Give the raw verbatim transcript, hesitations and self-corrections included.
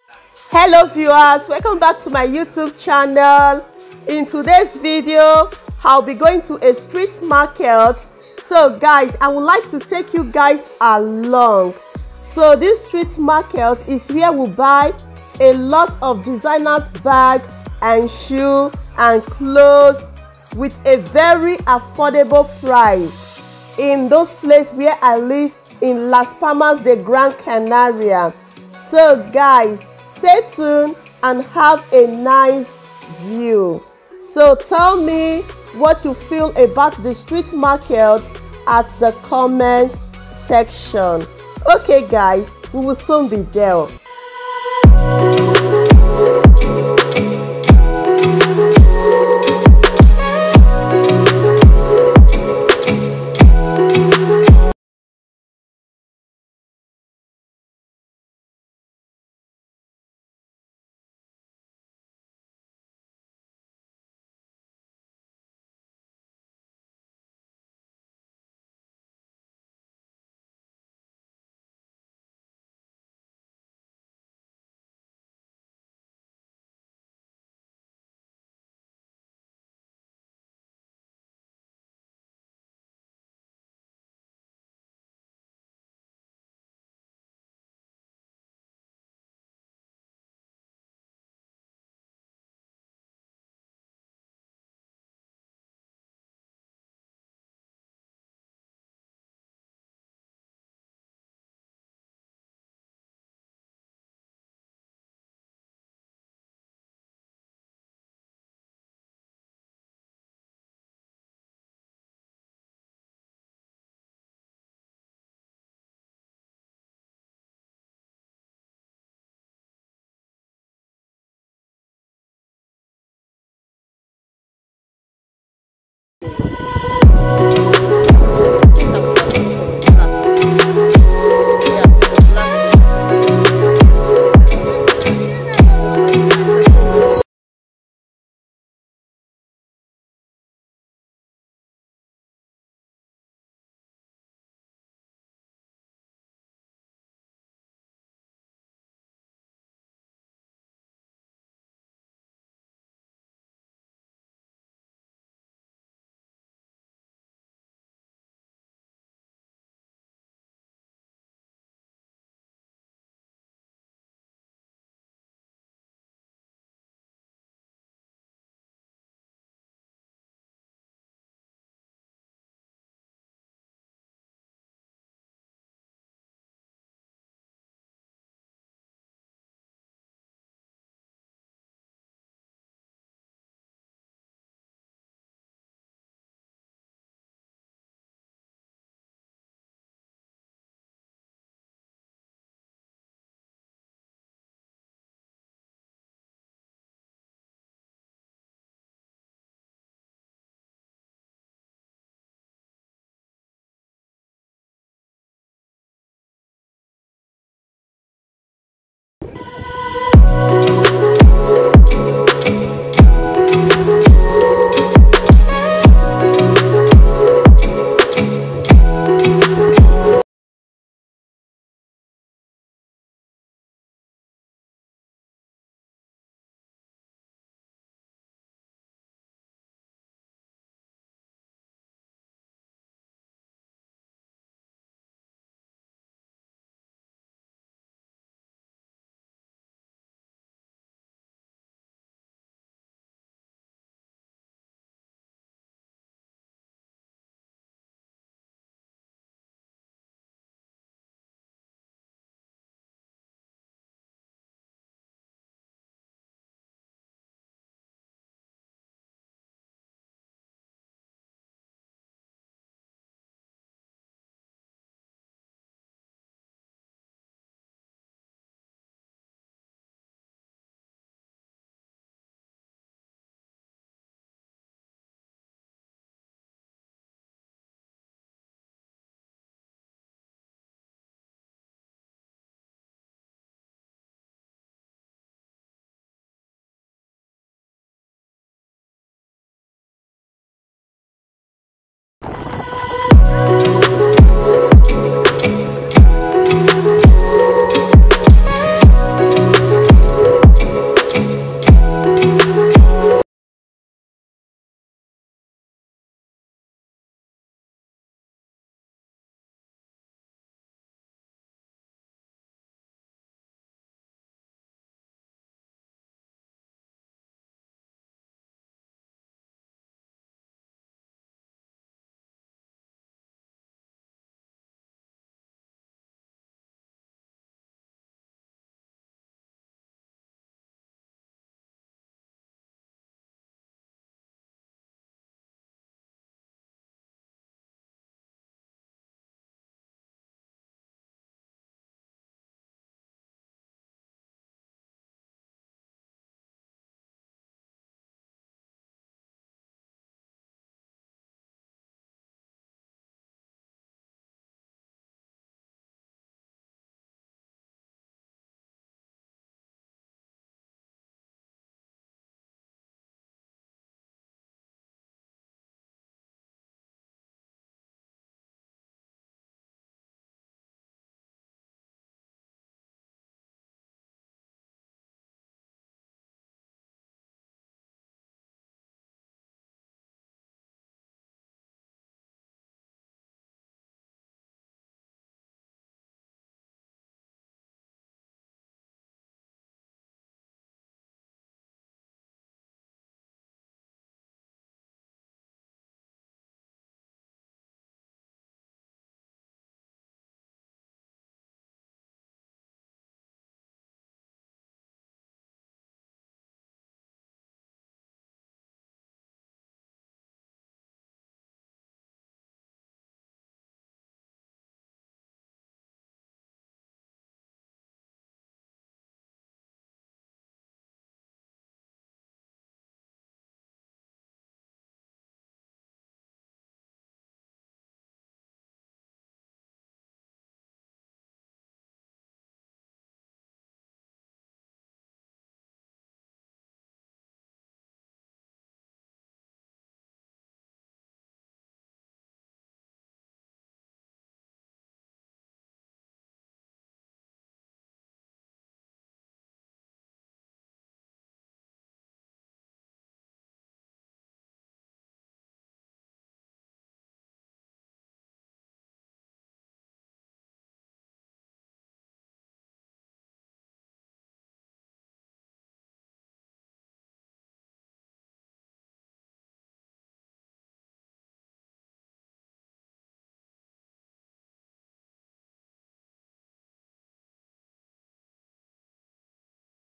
Hello viewers, welcome back to my YouTube channel. In today's video, I'll be going to a street market. So guys, I would like to take you guys along. So this street market is where we buy a lot of designers bag and shoe and clothes with a very affordable price in those places where I live in Las Palmas de Gran Canaria. So guys, stay tuned and have a nice view. So tell me what you feel about the street market at the comment section. Okay guys, we will soon be there.